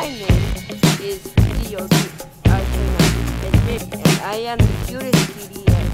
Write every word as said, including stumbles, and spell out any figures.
My name is P D O T, uh, and I am the cutest kitty